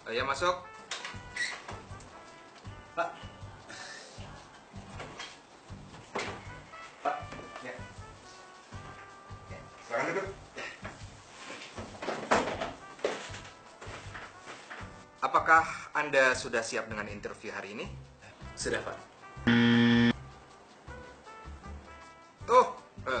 Ya masuk. Pak. Pak. Ya. Silakan duduk. Apakah Anda sudah siap dengan interview hari ini? Sudah, Pak. Oh,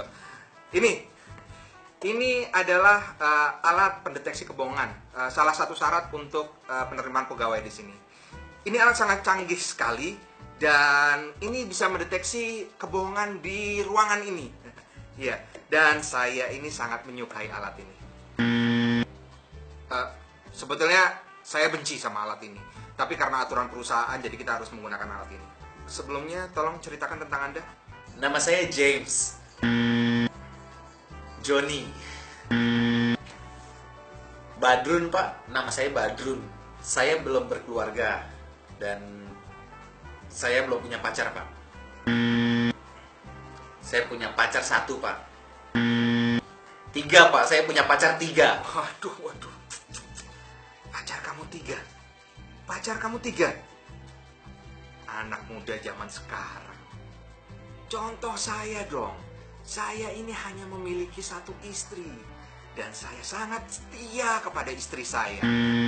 ini adalah alat pendeteksi kebohongan. Salah satu syarat untuk penerimaan pegawai di sini. Ini alat sangat canggih sekali dan ini bisa mendeteksi kebohongan di ruangan ini. Iya, dan saya ini sangat menyukai alat ini. Sebetulnya saya benci sama alat ini, tapi karena aturan perusahaan jadi kita harus menggunakan alat ini. Sebelumnya, tolong ceritakan tentang Anda. Nama saya James. Johnny. Badrun, Pak. Nama saya Badrun. Saya belum berkeluarga dan saya belum punya pacar, Pak. Saya punya pacar 1, Pak. 3, Pak. Saya punya pacar 3. Waduh. Pacar kamu 3? Anak muda zaman sekarang. Contoh saya dong. Saya ini hanya memiliki 1 istri. Dan saya sangat setia kepada istri saya.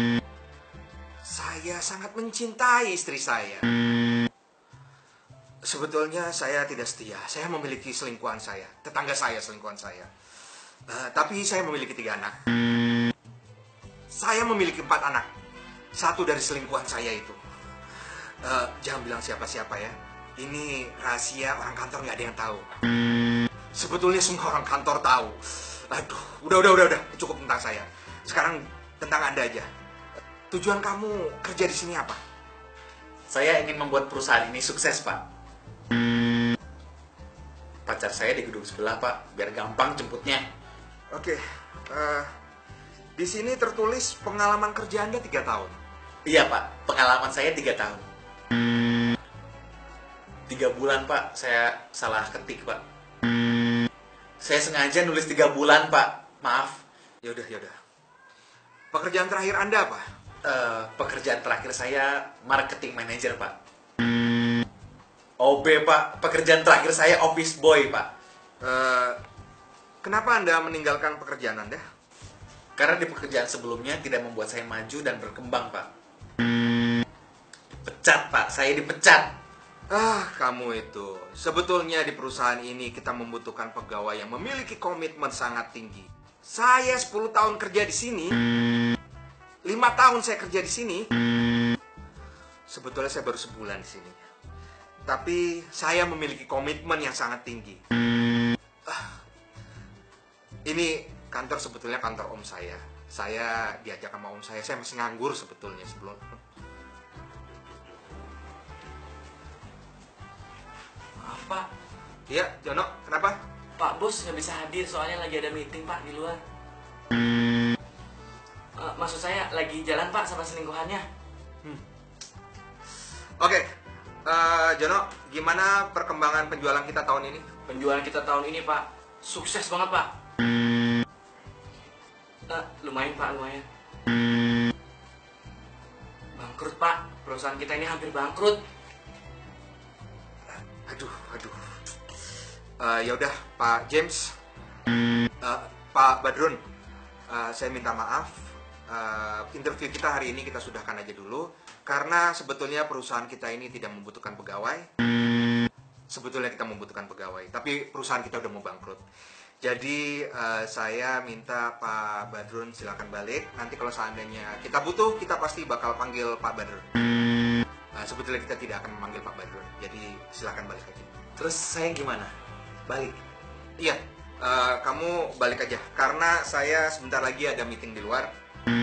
Saya sangat mencintai istri saya. Sebetulnya saya tidak setia. Saya memiliki selingkuhan saya. Tetangga saya selingkuhan saya. Tapi saya memiliki 3 anak. Saya memiliki 4 anak. 1 dari selingkuhan saya itu. Jangan bilang siapa-siapa ya. Ini rahasia orang kantor, nggak ada yang tahu. Sebetulnya semua orang kantor tahu. Aduh, udah. Cukup tentang saya. Sekarang tentang Anda aja. Tujuan kamu kerja di sini apa? Saya ingin membuat perusahaan ini sukses, Pak. Pacar saya di gedung sebelah, Pak. Biar gampang jemputnya. Oke. Di sini tertulis pengalaman kerja Anda 3 tahun. Iya, Pak. Pengalaman saya 3 tahun. 3 bulan, Pak. Saya salah ketik, Pak. Saya sengaja nulis 3 bulan, Pak. Maaf. Yaudah. Pekerjaan terakhir Anda apa? Pekerjaan terakhir saya marketing manager, Pak. OB, Pak. Pekerjaan terakhir saya office boy, Pak. Kenapa Anda meninggalkan pekerjaan Anda? Karena di pekerjaan sebelumnya tidak membuat saya maju dan berkembang, Pak. Pecat, Pak. Saya dipecat. Kamu itu. Sebetulnya di perusahaan ini kita membutuhkan pegawai yang memiliki komitmen sangat tinggi. Saya 10 tahun kerja di sini. 5 tahun saya kerja di sini. Sebetulnya saya baru sebulan di sini. Tapi saya memiliki komitmen yang sangat tinggi. Ini kantor sebetulnya kantor om saya. Saya diajak sama om saya masih nganggur sebetulnya sebelum. Maaf, Pak. Iya, Jono, kenapa? Pak Bos nggak bisa hadir soalnya lagi ada meeting, Pak, di luar. Maksud saya lagi jalan, Pak, sama selingkuhannya. Oke, Jono, gimana perkembangan penjualan kita tahun ini? Penjualan kita tahun ini, Pak, sukses banget, Pak. Lumayan, Pak, lumayan. Bangkrut, Pak. Perusahaan kita ini hampir bangkrut. Aduh. Ya udah, Pak James, Pak Badrun, saya minta maaf. Interview kita hari ini kita sudahkan aja dulu karena sebetulnya perusahaan kita ini tidak membutuhkan pegawai. Sebetulnya kita membutuhkan pegawai, tapi perusahaan kita udah mau bangkrut. Jadi saya minta Pak Badrun silakan balik. Nanti kalau seandainya kita butuh, kita pasti bakal panggil Pak Badrun. Sebetulnya kita tidak akan memanggil Pak Badrun. Jadi silakan balik aja. Terus saya gimana? Balik? Iya, kamu balik aja. Karena saya sebentar lagi ada meeting di luar.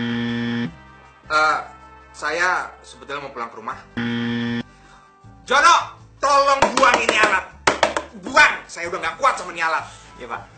Saya sebetulnya mau pulang ke rumah. Jono, tolong buang ini alat. Buang, saya udah gak kuat sama ini alat. Iya, Pak.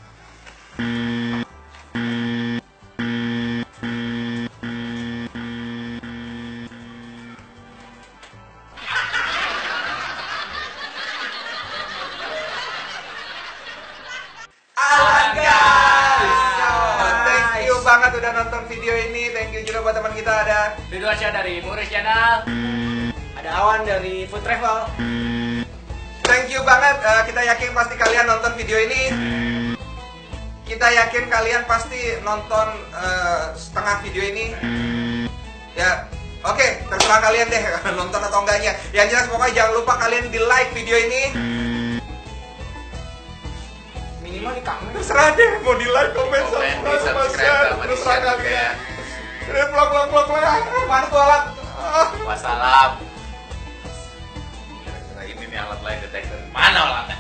Thank you banget udah nonton video ini. Thank you juga buat teman kita ada Ridwan Syah dari Muris Channel. Ada Awan dari Food Travel. Thank you banget. Kita yakin pasti kalian nonton video ini. Kita yakin kalian pasti nonton setengah video ini. Ya, oke, terserah kalian deh nonton atau enggaknya. Yang jelas pokoknya jangan lupa kalian di like video ini. Minimal di komen. Terserah deh mau di like, komen, subscribe, sama terserah di-share juga kalian. ya. Udah vlog. Mana tuh alat? Wassalam. Kira-kira ini nih alat lie detector. Mana alatnya?